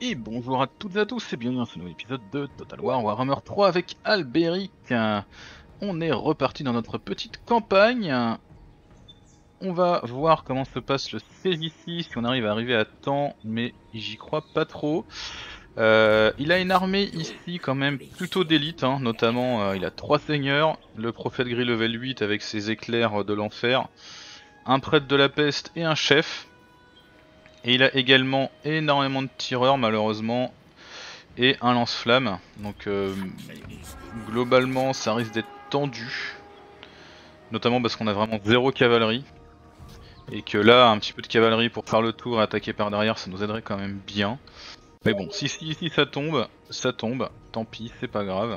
Et bonjour à toutes et à tous et bienvenue dans ce nouvel épisode de Total War Warhammer 3 avec Alberic. On est reparti dans notre petite campagne. On va voir comment se passe le siège ici, si on arrive à arriver à temps, mais j'y crois pas trop. Il a une armée ici quand même plutôt d'élite, notamment il a 3 seigneurs, le prophète gris level 8 avec ses éclairs de l'enfer, un prêtre de la peste et un chef. Et il a également énormément de tireurs malheureusement et un lance-flamme. Donc globalement ça risque d'être tendu. Notamment parce qu'on a vraiment zéro cavalerie. Et que là un petit peu de cavalerie pour faire le tour et attaquer par derrière ça nous aiderait quand même bien. Mais bon, si ça tombe, ça tombe. Tant pis, c'est pas grave.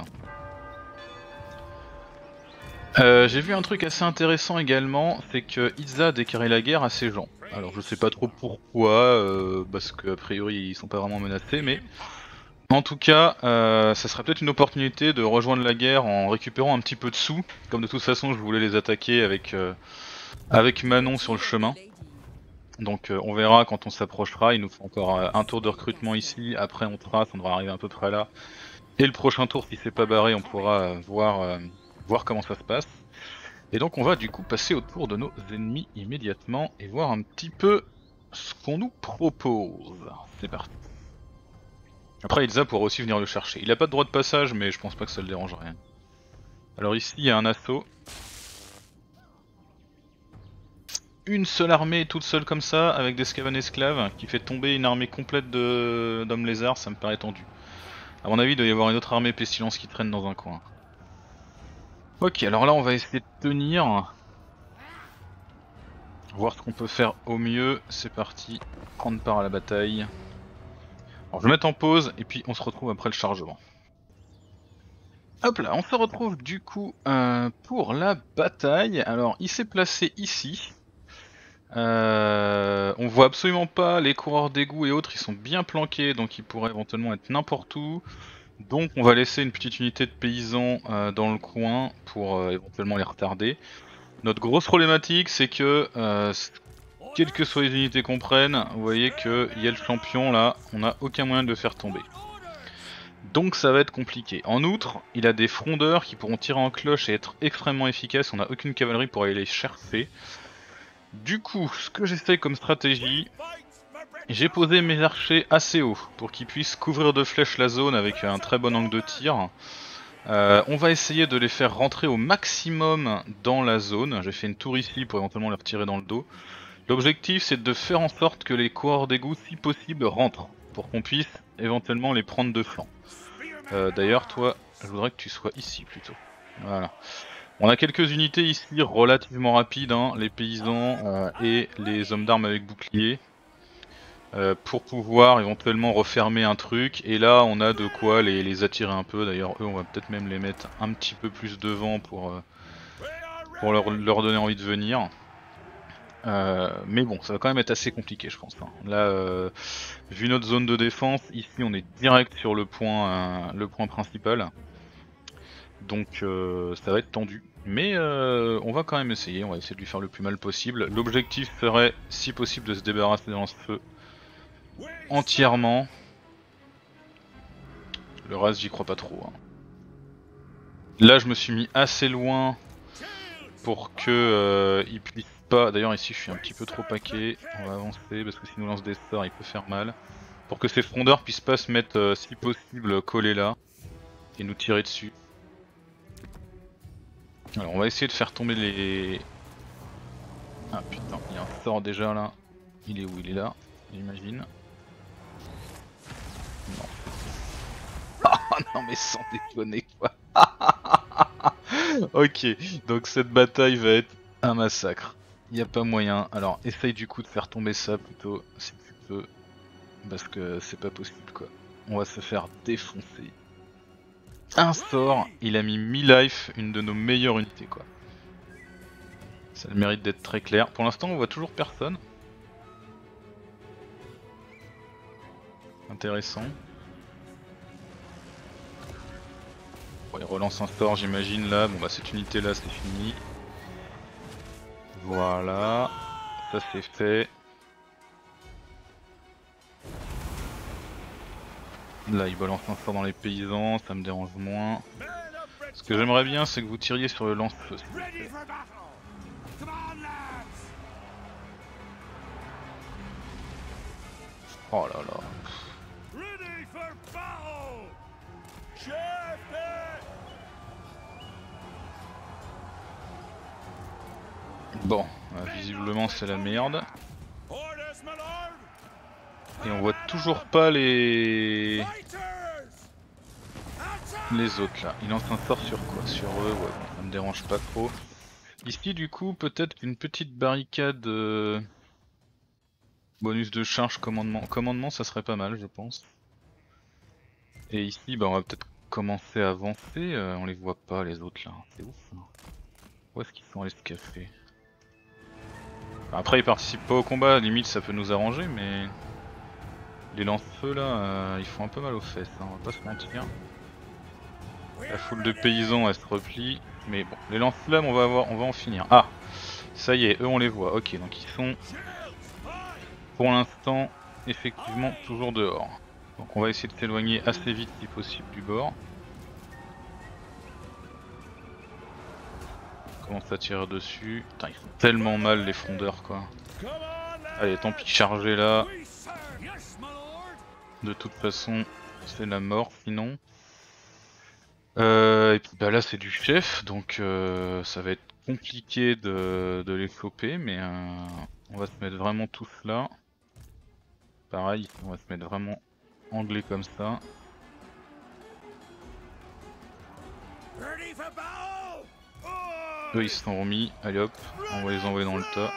J'ai vu un truc assez intéressant également, c'est que Izza a déclaré la guerre à ses gens. Alors je sais pas trop pourquoi, parce qu'a priori ils sont pas vraiment menacés, mais en tout cas, ça serait peut-être une opportunité de rejoindre la guerre en récupérant un petit peu de sous, comme de toute façon je voulais les attaquer avec Manon sur le chemin. Donc on verra quand on s'approchera, il nous faut encore un tour de recrutement ici, après on trace, on devrait arriver à peu près là. Et le prochain tour, si c'est pas barré, on pourra voir comment ça se passe. Et donc on va du coup passer au tour de nos ennemis immédiatement et voir un petit peu ce qu'on nous propose. C'est parti. Après Ilza pourra aussi venir le chercher. Il a pas de droit de passage mais je pense pas que ça le dérangerait. Alors ici il y a un assaut. Une seule armée toute seule comme ça, avec des Skaven esclaves, qui fait tomber une armée complète d'hommes lézards, ça me paraît tendu. A mon avis il doit y avoir une autre armée pestilence qui traîne dans un coin. Ok, alors là on va essayer de tenir. Voir ce qu'on peut faire au mieux, c'est parti, prendre part à la bataille. Alors je vais mettre en pause et puis on se retrouve après le chargement. Hop là, on se retrouve du coup pour la bataille. Alors il s'est placé ici. On voit absolument pas les coureurs d'égout et autres, ils sont bien planqués donc ils pourraient éventuellement être n'importe où. Donc on va laisser une petite unité de paysans dans le coin pour éventuellement les retarder. Notre grosse problématique c'est que quelles que soient les unités qu'on prenne, vous voyez qu'il y a le champion là, on n'a aucun moyen de le faire tomber. Donc ça va être compliqué. En outre, il a des frondeurs qui pourront tirer en cloche et être extrêmement efficaces, on n'a aucune cavalerie pour aller les chercher. Du coup, ce que j'ai fait comme stratégie, j'ai posé mes archers assez haut pour qu'ils puissent couvrir de flèches la zone avec un très bon angle de tir. On va essayer de les faire rentrer au maximum dans la zone. J'ai fait une tour ici pour éventuellement leur tirer dans le dos. L'objectif c'est de faire en sorte que les coureurs d'égout si possible rentrent, pour qu'on puisse éventuellement les prendre de flanc. D'ailleurs toi, je voudrais que tu sois ici plutôt. Voilà. On a quelques unités ici relativement rapides, les paysans et les hommes d'armes avec bouclier. Pour pouvoir éventuellement refermer un truc, et là on a de quoi les attirer un peu. D'ailleurs eux on va peut-être même les mettre un petit peu plus devant pour leur donner envie de venir. Mais bon, ça va quand même être assez compliqué je pense. Là, vu notre zone de défense, ici on est direct sur le point principal. Donc ça va être tendu. Mais on va quand même essayer, on va essayer de lui faire le plus mal possible. L'objectif serait, si possible, de se débarrasser de lance-feu entièrement. Le reste j'y crois pas trop. Là je me suis mis assez loin pour que il puisse pas. D'ailleurs ici je suis un petit peu trop paqué. On va avancer parce que s'il nous lance des sorts il peut faire mal. Pour que ces frondeurs puissent pas se mettre si possible collés là et nous tirer dessus. Alors on va essayer de faire tomber les... Ah putain, il y a un sort déjà là. Il est où? Il est là, j'imagine. Non. Ah non mais sans déconner quoi. Ok, donc cette bataille va être un massacre. Y a pas moyen. Alors essaye du coup de faire tomber ça plutôt si tu peux. Parce que c'est pas possible quoi. On va se faire défoncer. Un sort, il a mis 1000 life, une de nos meilleures unités quoi. Ça a le mérite d'être très clair. Pour l'instant on voit toujours personne. Intéressant. Bon, il relance un sort j'imagine là. Bon bah cette unité là c'est fini. Voilà. Ça c'est fait. Là, il balance un sort dans les paysans, ça me dérange moins. Ce que j'aimerais bien, c'est que vous tiriez sur le lance-feu. Oh là là. Bon, visiblement c'est la merde. Et on voit toujours pas les autres là. Il lance un sort sur quoi? Sur eux, ouais, ça me dérange pas trop. Ici du coup, peut-être qu'une petite barricade bonus de charge commandement, ça serait pas mal je pense. Et ici, bah, on va peut-être commencer à avancer, on les voit pas les autres là, c'est ouf. Hein. Où est-ce qu'ils sont allés se cacher? Après ils participent pas au combat, limite ça peut nous arranger, mais les lance-feux là, ils font un peu mal aux fesses, hein, on va pas se mentir. La foule de paysans elle se replie, mais bon, les lance-flammes on va en finir. Ah, ça y est, eux on les voit, ok, donc ils sont pour l'instant effectivement toujours dehors. Donc on va essayer de s'éloigner assez vite si possible du bord. On commence à tirer dessus. Putain, ils font tellement mal les frondeurs quoi. Allez, tant pis, chargez là. De toute façon, c'est la mort sinon. Et puis bah là c'est du chef, donc ça va être compliqué de les choper, mais on va se mettre vraiment tous là. Pareil, on va se mettre vraiment anglais comme ça. Eux ils se sont remis, allez hop, on va les envoyer dans le tas.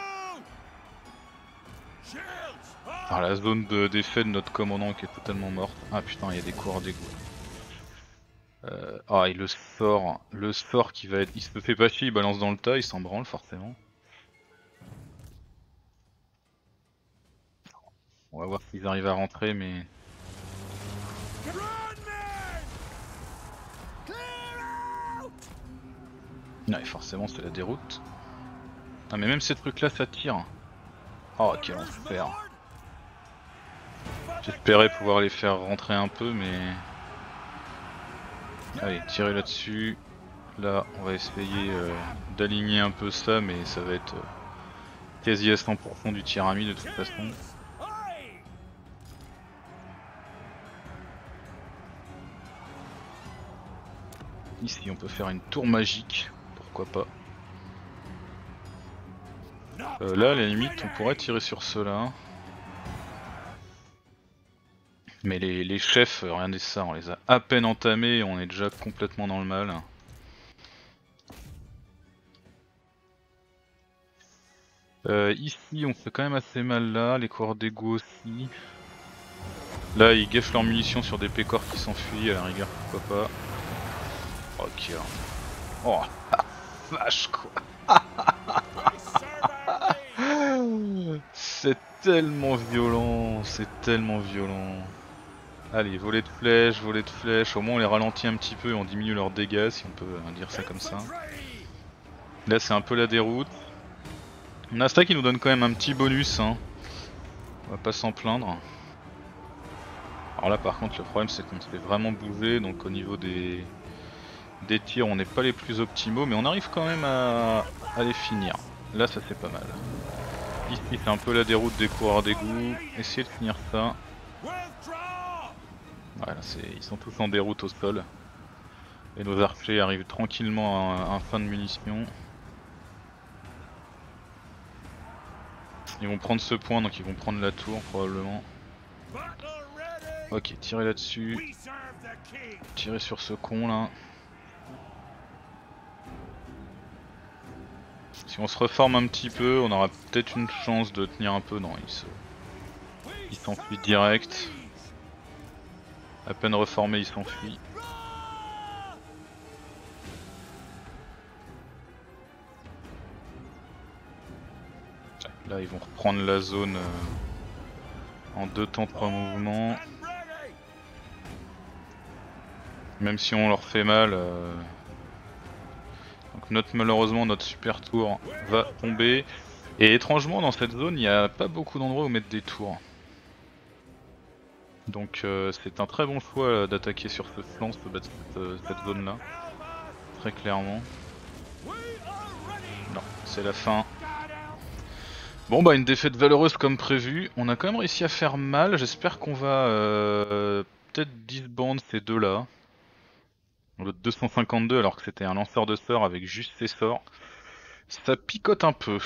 Alors la zone d'effet de notre commandant qui est totalement morte. Ah putain, il y a des coureurs d'égout. Ah et le sort qui va être... Il se fait pas chier, il balance dans le tas, il s'en branle forcément. On va voir s'ils arrivent à rentrer mais... Ouais forcément c'est la déroute. Ah mais même ces trucs là ça tire. Oh quel enfer. J'espérais pouvoir les faire rentrer un peu mais... Allez, tirez là-dessus. Là, on va essayer d'aligner un peu ça, mais ça va être quasi à 100% du tir à mi de toute façon. Ici, on peut faire une tour magique, pourquoi pas. Là, à la limite, on pourrait tirer sur ceux-là. Mais les chefs, regardez ça, on les a à peine entamés et on est déjà complètement dans le mal. Ici on fait quand même assez mal là, les coureurs d'égout aussi. Là ils gâchent leurs munitions sur des pécores qui s'enfuient à la rigueur, pourquoi pas. Ok. Oh vache quoi. C'est tellement violent, c'est tellement violent. Allez, voler de flèches, au moins on les ralentit un petit peu et on diminue leurs dégâts si on peut dire ça comme ça. Là c'est un peu la déroute. On a ça qui nous donne quand même un petit bonus, hein. On va pas s'en plaindre. Alors là par contre le problème c'est qu'on se fait vraiment bouger, donc au niveau des tirs on n'est pas les plus optimaux, mais on arrive quand même à les finir. Là ça c'est pas mal. Ici c'est un peu la déroute des coureurs d'égout, essayez de finir ça. Voilà, ils sont tous en déroute au sol. Et nos archers arrivent tranquillement à fin de munitions. Ils vont prendre ce point, donc ils vont prendre la tour probablement. Ok, tirez là-dessus. Tirez sur ce con là. Si on se reforme un petit peu, on aura peut-être une chance de tenir un peu. Non, il s'enfuit direct. À peine reformé, il s'enfuit. Là, ils vont reprendre la zone en 2 temps 3 mouvements. Même si on leur fait mal. Donc malheureusement notre super tour va tomber. Et étrangement dans cette zone il n'y a pas beaucoup d'endroits où mettre des tours. Donc c'est un très bon choix d'attaquer sur ce flanc, cette zone là. Très clairement. Non, c'est la fin. Bon bah une défaite valeureuse comme prévu. On a quand même réussi à faire mal. J'espère qu'on va peut-être disband ces deux là. Le 252 alors que c'était un lanceur de sorts avec juste ses sorts. Ça picote un peu.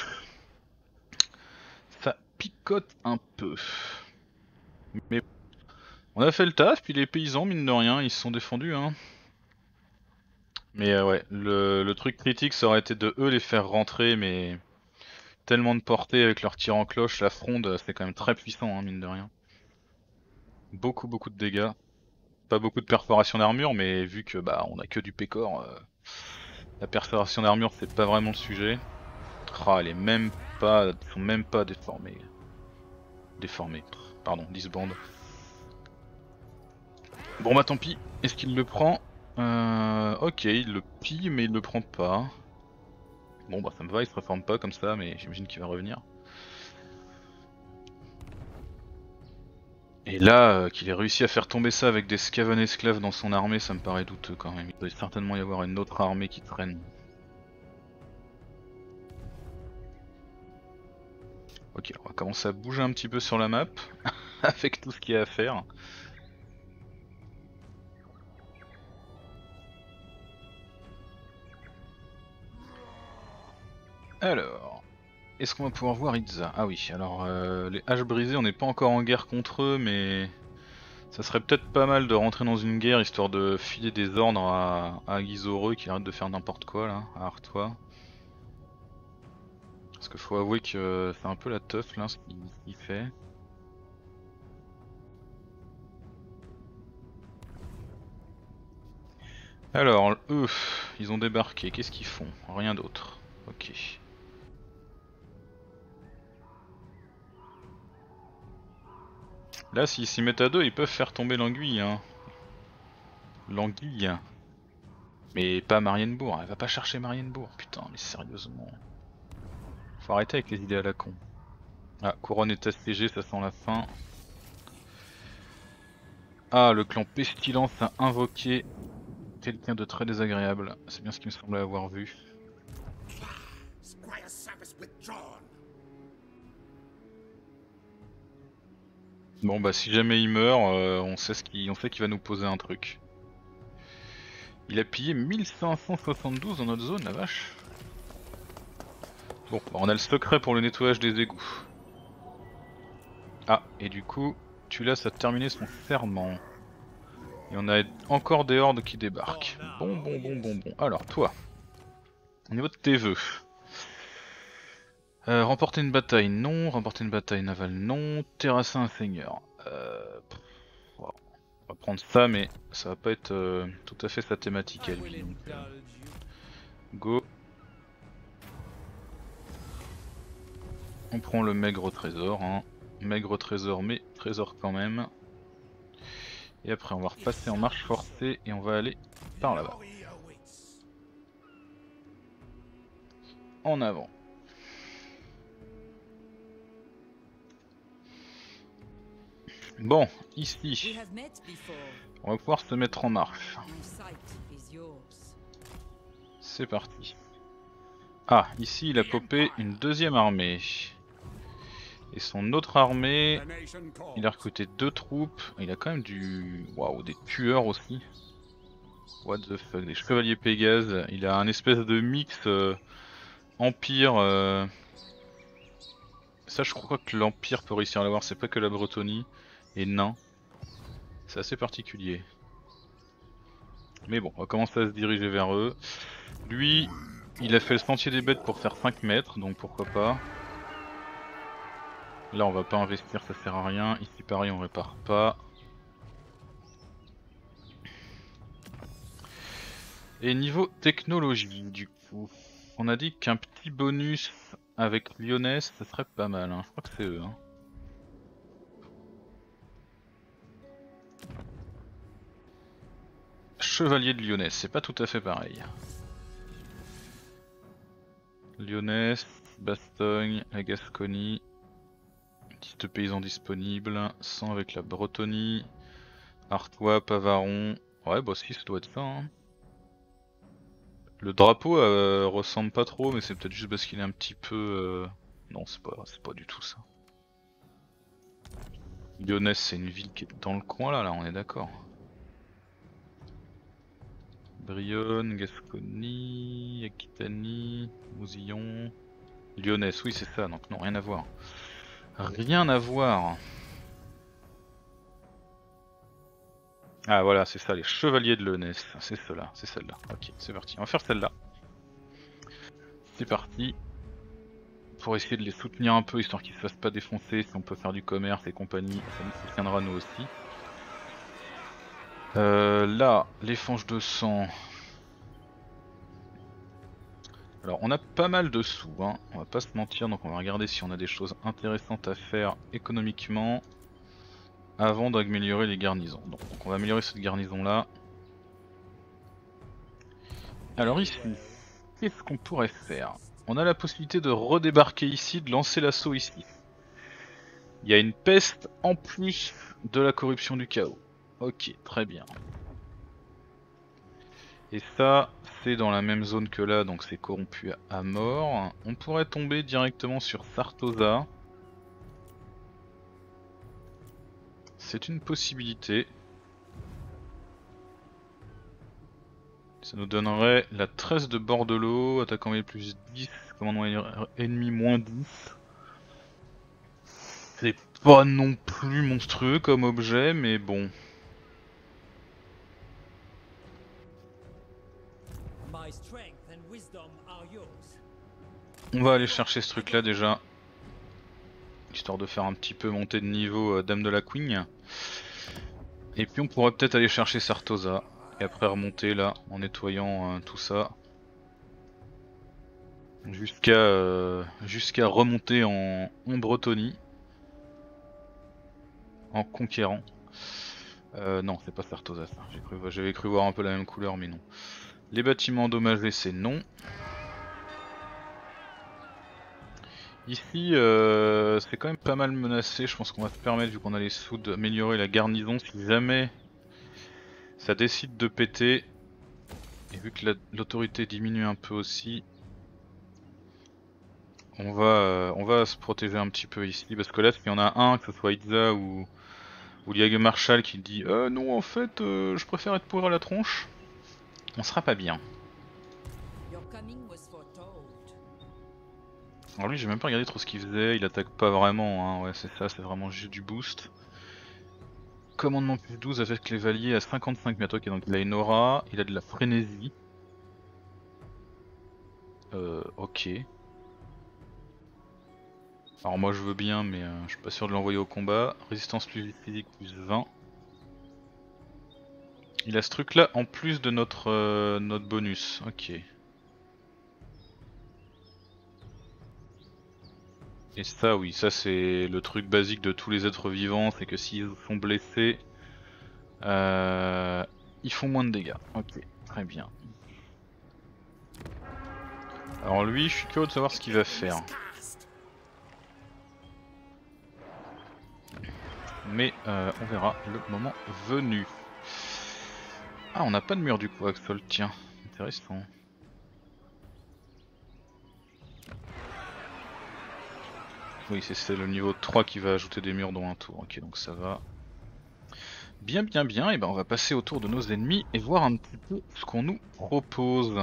Ça picote un peu. Mais on a fait le taf, puis les paysans, mine de rien, ils se sont défendus hein. Mais ouais, le truc critique ça aurait été de eux les faire rentrer, mais tellement de portée avec leur tir en cloche, la fronde, c'est quand même très puissant hein, mine de rien. Beaucoup de dégâts. Pas beaucoup de perforation d'armure, mais vu que bah on a que du pécor, la perforation d'armure c'est pas vraiment le sujet. Ah, elle est même pas, ils sont même pas déformés. Déformés, pardon, disband. Bon bah tant pis, est-ce qu'il le prend? Ok, il le pille mais il le prend pas. Bon bah ça me va, il se reforme pas comme ça, mais j'imagine qu'il va revenir. Et là, qu'il ait réussi à faire tomber ça avec des Skaven esclaves dans son armée, ça me paraît douteux quand même. Il doit certainement y avoir une autre armée qui traîne. Ok, on va commencer à bouger un petit peu sur la map, avec tout ce qu'il y a à faire. Alors, est-ce qu'on va pouvoir voir Itza? Ah oui, alors les haches brisées, on n'est pas encore en guerre contre eux, mais ça serait peut-être pas mal de rentrer dans une guerre histoire de filer des ordres à Gizoreux qui arrête de faire n'importe quoi là, à Artois. Parce qu'il faut avouer que c'est un peu la teuf là ce qu'il fait. Alors, eux, ils ont débarqué, qu'est-ce qu'ils font? Rien d'autre. Ok. Là, s'ils s'y mettent à deux, ils peuvent faire tomber l'anguille, hein. L'anguille. Mais pas Marienbourg, elle va pas chercher Marienbourg, putain, mais sérieusement. Faut arrêter avec les idées à la con. Ah, couronne est assiégée, ça sent la fin. Ah, le clan Pestilence a invoqué quelqu'un de très désagréable. C'est bien ce qu'il me semblait avoir vu. Bon bah si jamais il meurt, on sait qu'il va nous poser un truc. Il a pillé 1572 dans notre zone, la vache. Bon, bah on a le secret pour le nettoyage des égouts. Ah, et du coup, Tulas a terminé son serment. Et on a encore des hordes qui débarquent. Bon. Alors toi, au niveau de tes vœux. Remporter une bataille, non. Remporter une bataille navale, non. Terrasser un seigneur. On va prendre ça, mais ça va pas être tout à fait sa thématique à lui. Donc, go. On prend le maigre trésor, hein. Maigre trésor, mais trésor quand même. Et après on va repasser en marche forcée et on va aller par là-bas. En avant. Bon, ici, on va pouvoir se mettre en marche. C'est parti. Ah, ici il a popé une deuxième armée. Et son autre armée, il a recruté 2 troupes. Il a quand même du... Waouh, des tueurs aussi. What the fuck, des chevaliers Pégase. Il a un espèce de mix empire. Ça je crois que l'empire peut réussir à l'avoir, c'est pas que la Bretonie. Et nain. C'est assez particulier. Mais bon, on va commencer à se diriger vers eux. Lui, il a fait le sentier des bêtes pour faire 5 mètres, donc pourquoi pas. Là on va pas investir, ça sert à rien. Ici pareil on répare pas. Et niveau technologie du coup, on a dit qu'un petit bonus avec Lyonnaise ça serait pas mal, hein. Je crois que c'est eux. Hein. Chevalier de Lyonnaise, c'est pas tout à fait pareil. Lyonnaise, Bastogne, la Gascogne, Liste de paysans disponibles, 100 avec la Bretonnie, Artois, Pavaron. Ouais, bah si, ça doit être ça. Hein. Le drapeau ressemble pas trop, mais c'est peut-être juste parce qu'il est un petit peu. Non, c'est pas du tout ça. Lyonnaise, c'est une ville qui est dans le coin là, on est d'accord. Brionne, Gascogne, Aquitanie, Mousillon. Lyonnaise, oui, c'est ça, donc non, rien à voir. Rien à voir. Ah voilà, c'est ça, les chevaliers de Lyonnaise. C'est cela, c'est celle-là. Ok, c'est parti. On va faire celle-là. C'est parti. Pour essayer de les soutenir un peu, histoire qu'ils se fassent pas défoncer, si on peut faire du commerce et compagnie, ça nous soutiendra nous aussi. Là, l'échange de sang. Alors on a pas mal de sous, hein. On va pas se mentir, donc on va regarder si on a des choses intéressantes à faire économiquement avant d'améliorer les garnisons. Donc on va améliorer cette garnison là. Alors ici, qu'est-ce qu'on pourrait faire? On a la possibilité de redébarquer ici, de lancer l'assaut ici. Il y a une peste en plus de la corruption du chaos. Ok, très bien. Et ça, c'est dans la même zone que là, donc c'est corrompu à mort. On pourrait tomber directement sur Sartosa. C'est une possibilité. Ça nous donnerait la tresse de Bordelot, attaquant les plus 10, commandement ennemi moins 10. C'est pas non plus monstrueux comme objet, mais bon. On va aller chercher ce truc là déjà. Histoire de faire un petit peu monter de niveau Dame de la Queen. Et puis on pourrait peut-être aller chercher Sartosa. Et après remonter là en nettoyant tout ça. Jusqu'à remonter en Bretonie. En conquérant. Non, c'est pas Sartosa ça. J'avais cru voir un peu la même couleur, mais non. Les bâtiments endommagés, c'est non. Ici, c'est quand même pas mal menacé. Je pense qu'on va se permettre, vu qu'on a les sous, d'améliorer la garnison si jamais ça décide de péter. Et vu que l'autorité diminue un peu aussi, on va se protéger un petit peu ici. Parce que là, s'il y en a un, que ce soit Itza ou Liag Marshall qui dit non, en fait, je préfère être pourri à la tronche, on sera pas bien. Alors lui, j'ai même pas regardé trop ce qu'il faisait, il attaque pas vraiment, hein. Ouais, c'est ça, c'est vraiment juste du boost. Commandement plus 12 avec les valiers à 55 mètres, ok, donc il a une aura, il a de la frénésie. Ok. Alors moi je veux bien, mais je suis pas sûr de l'envoyer au combat. Résistance plus physique plus 20. Il a ce truc là en plus de notre bonus, ok. Et ça oui, ça c'est le truc basique de tous les êtres vivants, c'est que s'ils sont blessés, ils font moins de dégâts. Ok, très bien. Alors lui, je suis curieux de savoir ce qu'il va faire. Mais on verra le moment venu. Ah, on n'a pas de mur du coup, Axol, tiens, intéressant. Oui, c'est le niveau 3 qui va ajouter des murs dans un tour, ok, donc ça va. Bien, bien, bien, et ben on va passer autour de nos ennemis et voir un petit peu ce qu'on nous propose.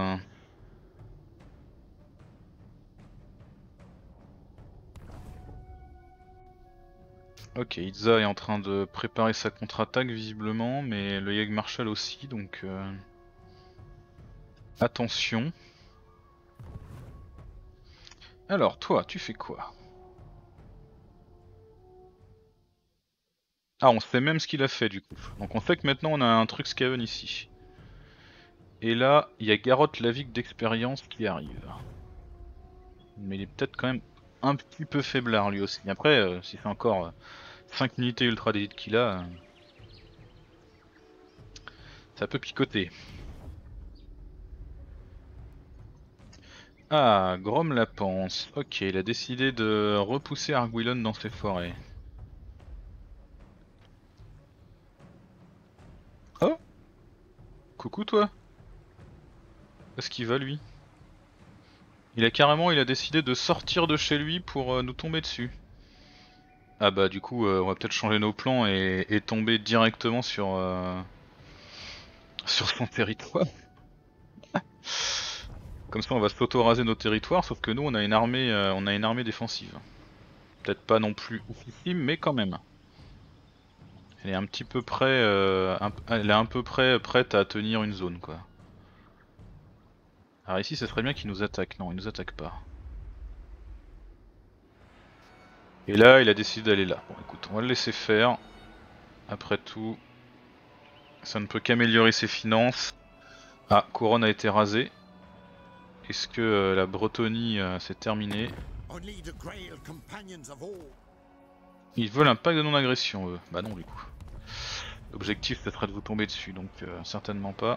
Ok, Itza est en train de préparer sa contre-attaque visiblement, mais le Jägmarschall aussi, donc attention. Alors toi, tu fais quoi? Ah, on sait même ce qu'il a fait du coup. Donc on sait que maintenant on a un truc Skaven ici. Et là, il y a Garrotte Lavic d'expérience qui arrive. Mais il est peut-être quand même un petit peu faiblard lui aussi. Après, si c'est encore 5 unités ultra d'élite qu'il a, ça peut picoter. Ah, Grom la pense. Ok, il a décidé de repousser Arguilon dans ses forêts. Coucou toi. Est-ce qu'il va lui? Il a décidé de sortir de chez lui pour nous tomber dessus. Ah bah du coup on va peut-être changer nos plans et tomber directement sur son territoire. Comme ça on va s'auto-raser nos territoires, sauf que nous on a une armée défensive. Peut-être pas non plus oufissime, mais quand même. Elle est un petit peu près, elle est un peu près prête à tenir une zone quoi. Alors ici ça serait bien qu'il nous attaque, non il nous attaque pas. Et là il a décidé d'aller là. Bon écoute, on va le laisser faire. Après tout, ça ne peut qu'améliorer ses finances. Ah, Couronne a été rasée. Est-ce que la Bretonie s'est terminée? Ils veulent un pacte de non-agression eux. Bah non du coup. L'objectif ce serait de vous tomber dessus, donc certainement pas.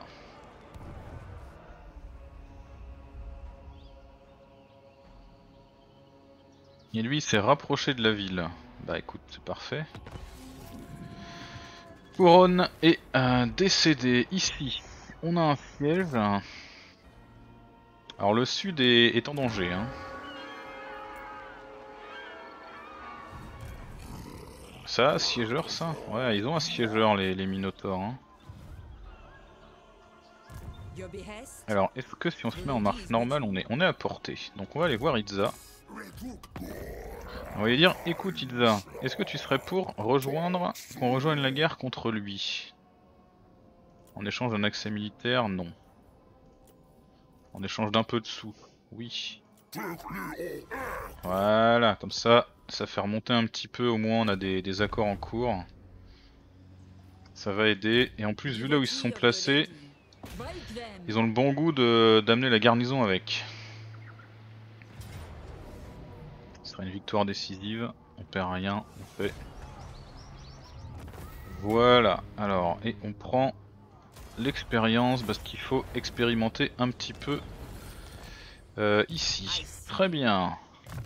Et lui il s'est rapproché de la ville. Bah écoute, c'est parfait. Couronne est décédé. Ici, on a un siège. Alors le sud est en danger. Hein. Ça, siégeur ça? Ouais, ils ont un siégeur les Minotaures. Hein. Alors, est-ce que si on se met en marche normale, on est à portée. Donc on va aller voir Itza. On va lui dire, écoute Itza, est-ce que tu serais pour qu'on rejoigne la guerre contre lui? En échange d'un accès militaire, non. En échange d'un peu de sous, oui. Voilà, comme ça fait remonter un petit peu, au moins on a des accords en cours. Ça va aider, et en plus vu là où ils se sont placés, ils ont le bon goût d'amener la garnison avec. Ce sera une victoire décisive, on perd rien, on fait. Voilà, alors, et on prend l'expérience parce qu'il faut expérimenter un petit peu ici. Très bien.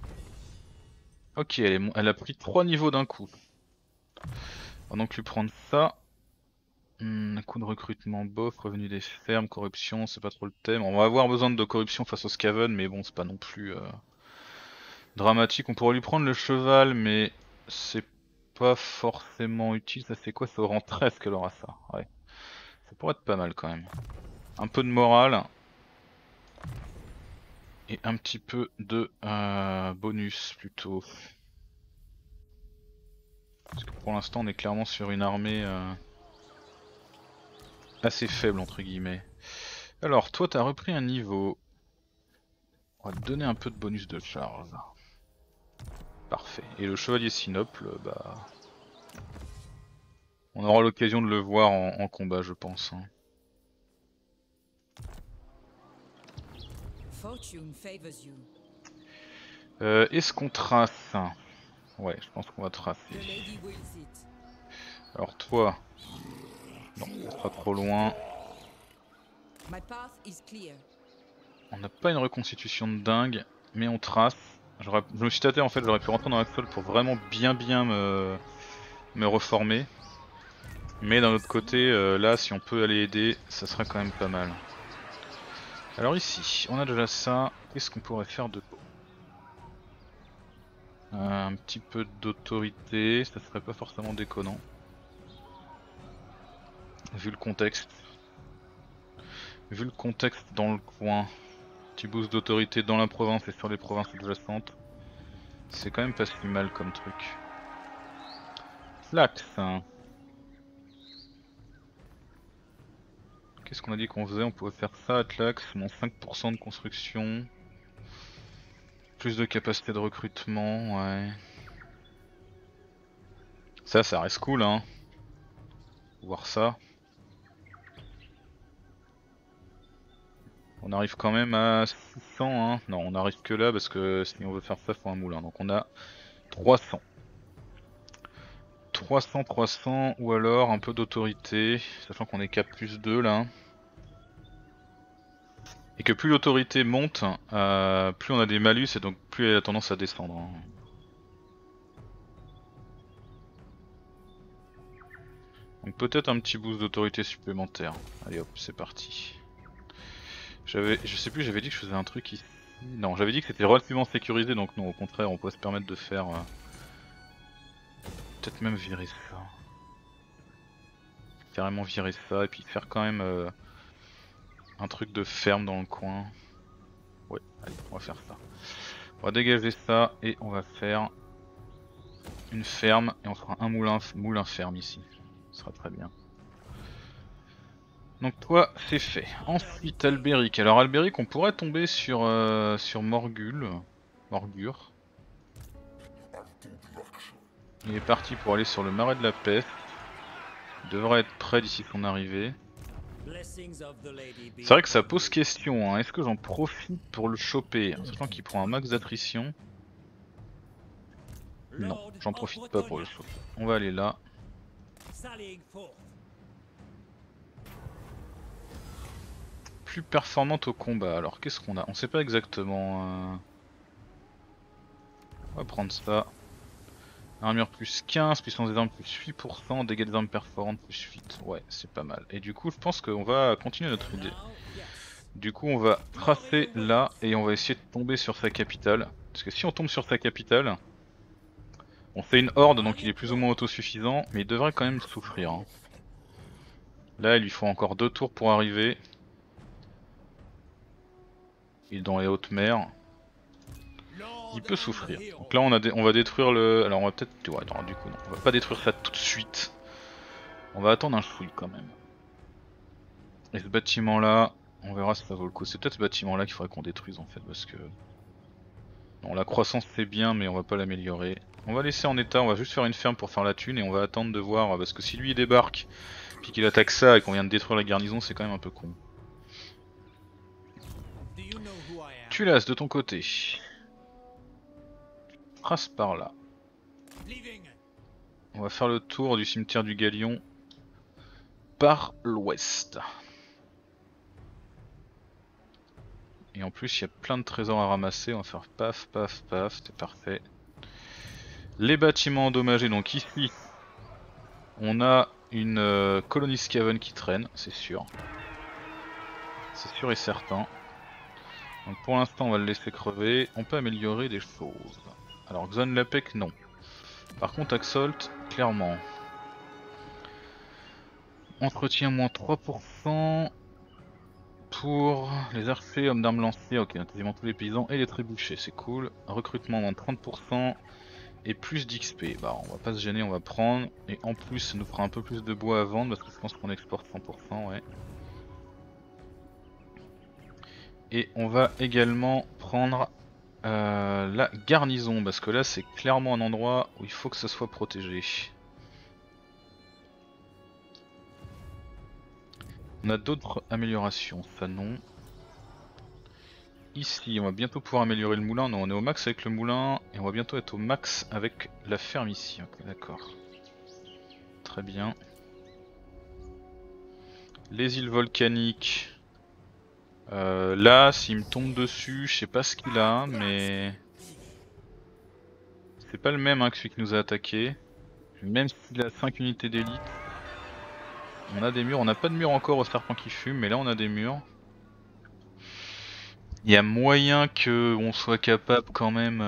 Ok, elle a pris 3 niveaux d'un coup. On va donc lui prendre ça. Coût de recrutement bof, revenu des fermes, corruption, c'est pas trop le thème. On va avoir besoin de corruption face au Skaven, mais bon, c'est pas non plus dramatique. On pourrait lui prendre le cheval, mais c'est pas forcément utile. Ça fait quoi? Ça au rang 13 qu'elle aura ça. Ouais. Ça pourrait être pas mal quand même. Un peu de morale. Et un petit peu de bonus plutôt. Parce que pour l'instant on est clairement sur une armée assez faible entre guillemets. Alors toi t'as repris un niveau. On va te donner un peu de bonus de charge. Parfait. Et le chevalier Sinople, bah... on aura l'occasion de le voir en combat je pense. Hein. Est-ce qu'on trace? Ouais, je pense qu'on va tracer. Alors toi... Non, ça sera trop loin. On n'a pas une reconstitution de dingue, mais on trace. Je me suis tâté en fait, j'aurais pu rentrer dans la sol pour vraiment bien me reformer. Mais d'un autre côté, là si on peut aller aider, ça serait quand même pas mal. Alors ici, on a déjà ça. Qu'est-ce qu'on pourrait faire de beau? Un petit peu d'autorité, ça serait pas forcément déconnant. Vu le contexte. Vu le contexte dans le coin. Petit boost d'autorité dans la province et sur les provinces adjacentes. C'est quand même pas si mal comme truc. Flax. Qu'est-ce qu'on a dit qu'on faisait? On pouvait faire ça, Atlax, mon 5% de construction. Plus de capacité de recrutement, ouais. Ça reste cool hein. Voir ça. On arrive quand même à 600 hein. Non on arrive que là parce que si on veut faire ça faut un moulin. Donc on a 300. 300 ou alors un peu d'autorité. Sachant qu'on est cap plus 2 là. Et que plus l'autorité monte, plus on a des malus et donc plus elle a tendance à descendre. Hein. Donc peut-être un petit boost d'autorité supplémentaire. Allez hop, c'est parti. Je sais plus, j'avais dit que je faisais un truc ici. Non, j'avais dit que c'était relativement sécurisé, donc non, au contraire, on pourrait se permettre de faire... peut-être même virer ça. Carrément virer ça, et puis faire quand même un truc de ferme dans le coin. Ouais, allez, on va faire ça. On va dégager ça, et on va faire une ferme, et on fera un moulin ferme ici. Ce sera très bien. Donc toi, c'est fait. Ensuite, Albéric. Alors Albéric, on pourrait tomber sur Morgur. Il est parti pour aller sur le marais de la peste. Il devrait être prêt d'ici son arrivée. C'est vrai que ça pose question, hein. Est-ce que j'en profite pour le choper, sachant qu'il prend un max d'attrition? Non, j'en profite pas pour le choper. On va aller là. Plus performante au combat, alors qu'est-ce qu'on a? On sait pas exactement. On va prendre ça. Armure plus 15, puissance des armes plus 8%, dégâts des armes perforantes plus 8. Ouais, c'est pas mal. Et du coup, je pense qu'on va continuer notre idée. Du coup, on va tracer là et on va essayer de tomber sur sa capitale. Parce que si on tombe sur sa capitale, on fait une horde donc il est plus ou moins autosuffisant, mais il devrait quand même souffrir. Hein. Là, il lui faut encore 2 tours pour arriver. Il est dans les hautes mers. Il peut souffrir. Donc là, on va détruire le. Alors, on va peut-être. Ouais, non, du coup, non. On va pas détruire ça tout de suite. On va attendre un chouille quand même. Et ce bâtiment là, on verra si ça vaut le coup. C'est peut-être ce bâtiment là qu'il faudrait qu'on détruise en fait parce que... Non, la croissance c'est bien mais on va pas l'améliorer. On va laisser en état, on va juste faire une ferme pour faire la thune et on va attendre de voir parce que si lui il débarque puis qu'il attaque ça et qu'on vient de détruire la garnison c'est quand même un peu con. Tu lasses de ton côté. Trace par là. On va faire le tour du cimetière du Galion par l'ouest. Et en plus il y a plein de trésors à ramasser, on va faire paf paf paf, c'est parfait. Les bâtiments endommagés, donc ici on a une colonie Skaven qui traîne, c'est sûr. C'est sûr et certain. Donc pour l'instant on va le laisser crever, on peut améliorer des choses. Alors Xon Lapek non. Par contre Axolt, clairement. Entretien moins 3%. Pour les archers, hommes d'armes lancés, ok, quasiment tous les paysans et les trébuchets, c'est cool. Recrutement moins 30% et plus d'XP. Bah on va pas se gêner, on va prendre. Et en plus ça nous fera un peu plus de bois à vendre parce que je pense qu'on exporte 100%, ouais. Et on va également prendre la garnison parce que là c'est clairement un endroit où il faut que ça soit protégé. On a d'autres améliorations, ça non. Ici, on va bientôt pouvoir améliorer le moulin. Non, on est au max avec le moulin et on va bientôt être au max avec la ferme ici. Ok, d'accord. Très bien. Les îles volcaniques. Là, s'il me tombe dessus, je sais pas ce qu'il a, mais... C'est pas le même hein, que celui qui nous a attaqué. Même s'il a 5 unités d'élite. On a des murs, on n'a pas de murs encore au serpent qui fume, mais là on a des murs. Il y a moyen que on soit capable quand même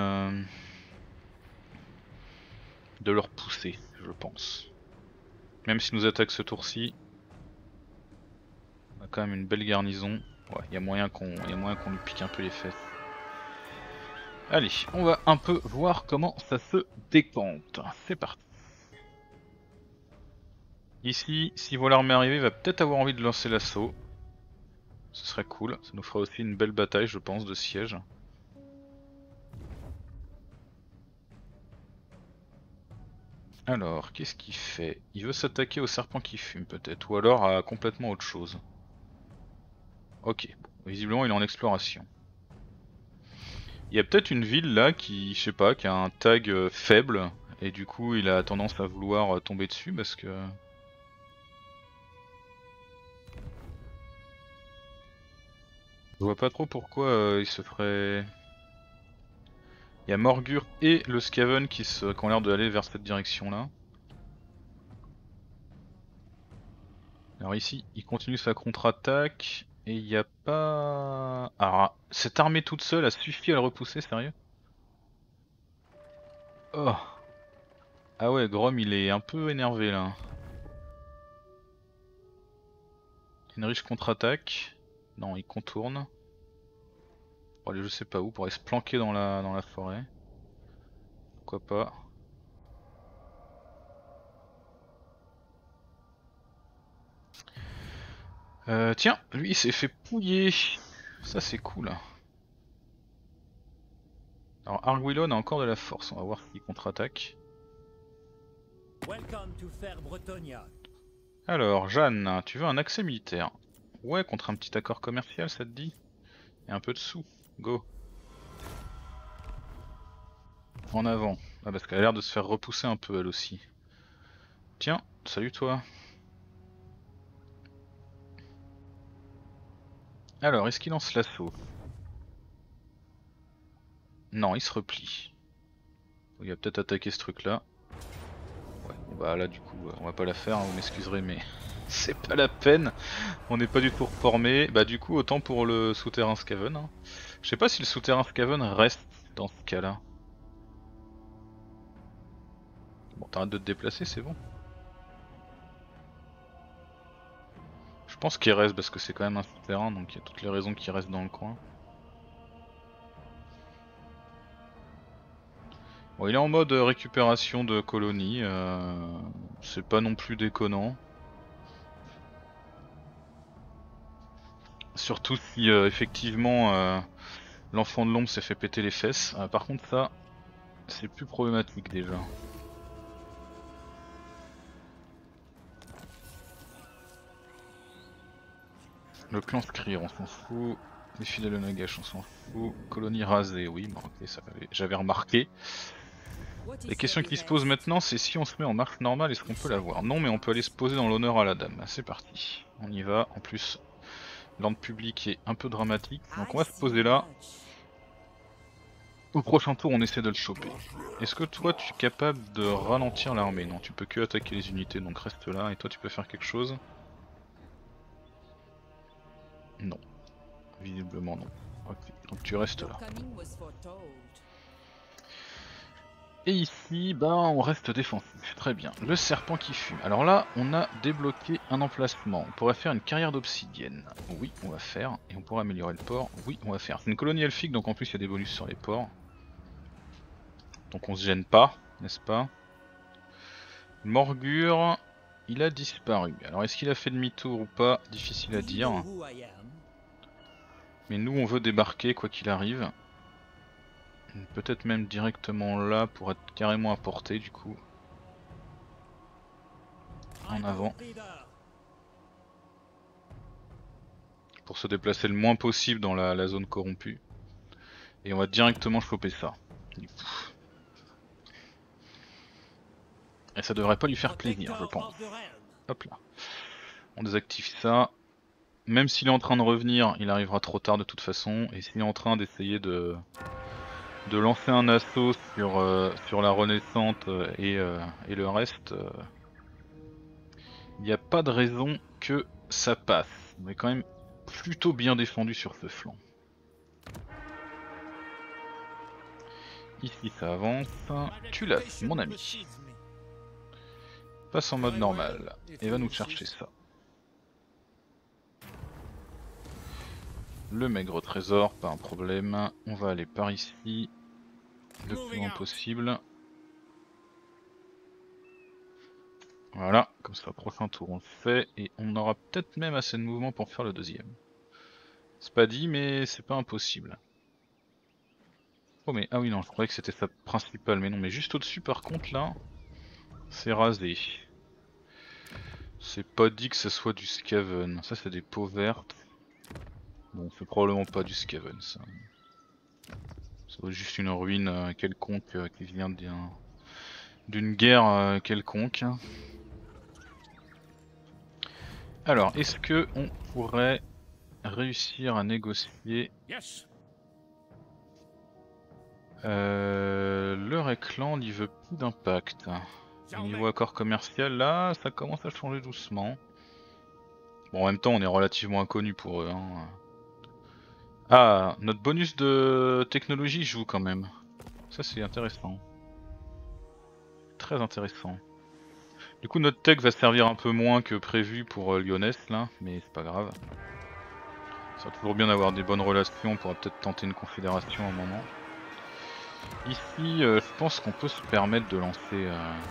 de leur pousser, je pense. Même s'ils nous attaquent ce tour-ci, on a quand même une belle garnison. Ouais, il y a moyen qu'on lui pique un peu les fesses. Allez, on va un peu voir comment ça se décompte. C'est parti. Ici, si voilà l'armée arrivée, il va peut-être avoir envie de lancer l'assaut. Ce serait cool, ça nous fera aussi une belle bataille je pense de siège. Alors, qu'est-ce qu'il fait? Il veut s'attaquer au serpent qui fume peut-être, ou alors à complètement autre chose. Ok, bon, visiblement il est en exploration. Il y a peut-être une ville là qui, je sais pas, qui a un tag faible, et du coup il a tendance à vouloir tomber dessus parce que... Je vois pas trop pourquoi il se ferait... Il y a Morgur et le Skaven qui ont l'air d'aller vers cette direction là. Alors ici, il continue sa contre-attaque. Et il n'y a pas... Alors, cette armée toute seule a suffi à le repousser, sérieux? Oh. Ah ouais, Grom il est un peu énervé là. Une riche contre-attaque. Non, il contourne. Pour aller je sais pas où, pour aller se planquer dans la forêt. Pourquoi pas. Tiens, lui il s'est fait pouiller. Ça c'est cool. Alors Arguillon a encore de la force, on va voir s'il contre-attaque. Alors Jeanne, tu veux un accès militaire? Ouais, contre un petit accord commercial, ça te dit? Et un peu de sous, go. En avant. Ah parce qu'elle a l'air de se faire repousser un peu elle aussi. Tiens, salut toi. Alors, est-ce qu'il lance l'assaut? Non, il se replie. Il va peut-être attaquer ce truc là. Ouais, bon bah là du coup on va pas la faire, hein, vous m'excuserez mais c'est pas la peine. On n'est pas du tout reformé. Bah du coup autant pour le souterrain Skaven. Hein. Je sais pas si le souterrain Skaven reste dans ce cas là. Bon t'arrêtes de te déplacer, c'est bon. Je pense qu'il reste parce que c'est quand même un souterrain donc il y a toutes les raisons qu'il reste dans le coin. Bon il est en mode récupération de colonies, c'est pas non plus déconnant. Surtout si effectivement l'enfant de l'ombre s'est fait péter les fesses. Par contre ça, c'est plus problématique déjà. Le clan Skrir, on s'en fout. Les fidèles de Nagash, on s'en fout. Colonie rasée, oui, bon, ok, ça j'avais remarqué. Les questions qui se posent maintenant, c'est si on se met en marche normale, est-ce qu'on peut l'avoir? Non, mais on peut aller se poser dans l'honneur à la dame. C'est parti. On y va. En plus, l'ordre public est un peu dramatique. Donc on va se poser là. Au prochain tour, on essaie de le choper. Est-ce que toi, tu es capable de ralentir l'armée? Non, tu peux que attaquer les unités, donc reste là. Et toi, tu peux faire quelque chose? Non. Visiblement non. Ok, donc tu restes là. Et ici, bah on reste défensif, très bien. Le serpent qui fume. Alors là, on a débloqué un emplacement. On pourrait faire une carrière d'obsidienne. Oui, on va faire. Et on pourrait améliorer le port. Oui, on va faire. C'est une colonie elfique, donc en plus il y a des bonus sur les ports. Donc on se gêne pas, n'est-ce pas? Morgure, il a disparu. Alors est-ce qu'il a fait demi-tour ou pas? Difficile à dire. Mais nous on veut débarquer quoi qu'il arrive. Peut-être même directement là pour être carrément à portée du coup. En avant. Pour se déplacer le moins possible dans la zone corrompue. Et on va directement choper ça. Et ça devrait pas lui faire plaisir je pense. Hop là. On désactive ça. Même s'il est en train de revenir, il arrivera trop tard de toute façon. Et s'il est en train d'essayer de lancer un assaut sur la renaissante et le reste, il n'y a pas de raison que ça passe. On est quand même plutôt bien défendu sur ce flanc. Ici ça avance. Tu l'as, mon ami. Passe en mode normal et va nous chercher ça. Le maigre trésor, pas un problème. On va aller par ici le plus loin possible. Voilà, comme ça, prochain tour on le fait et on aura peut-être même assez de mouvement pour faire le deuxième. C'est pas dit, mais c'est pas impossible. Oh mais, ah oui non, je croyais que c'était sa principale, mais non, mais juste au-dessus par contre là, c'est rasé. C'est pas dit que ce soit du Skaven, ça c'est des peaux vertes. Bon, c'est probablement pas du Skaven ça. Ça doit être juste une ruine quelconque qui vient d'une guerre quelconque. Alors, est-ce que on pourrait réussir à négocier le réclan il veut plus d'impact. Au niveau accord commercial là, ça commence à changer doucement. Bon, en même temps, on est relativement inconnu pour eux. Hein. Ah, notre bonus de technologie joue quand même. Ça, c'est intéressant. Très intéressant. Du coup, notre tech va servir un peu moins que prévu pour Lyonès, là, mais c'est pas grave. Ça va toujours bien d'avoir des bonnes relations, on pourra peut-être tenter une confédération à un moment. Ici, je pense qu'on peut se permettre de lancer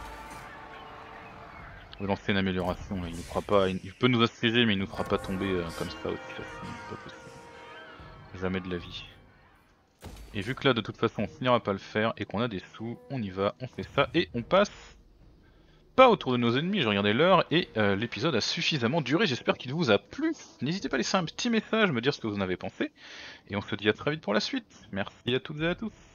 une amélioration. Il nous fera pas, il peut nous assiéger, mais il nous fera pas tomber comme ça aussi facilement. Pas possible. Jamais de la vie. Et vu que là, de toute façon, on finira pas le faire et qu'on a des sous, on y va, on fait ça et on passe pas autour de nos ennemis. Je regardais l'heure et l'épisode a suffisamment duré. J'espère qu'il vous a plu. N'hésitez pas à laisser un petit message, me dire ce que vous en avez pensé. Et on se dit à très vite pour la suite. Merci à toutes et à tous.